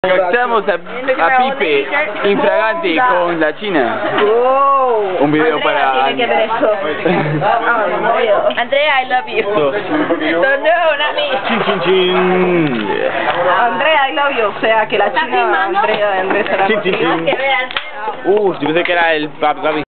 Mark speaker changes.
Speaker 1: Reaccionamos a Pipe infragante con la China. Un video para
Speaker 2: tiene que ver esto. Andrea, I love you. So no, not me.
Speaker 1: Chin chin chin.
Speaker 2: Andrea, I love you. O sea que la China, Andrea será.
Speaker 1: Chin chin chin. Yo pensé que era el papi.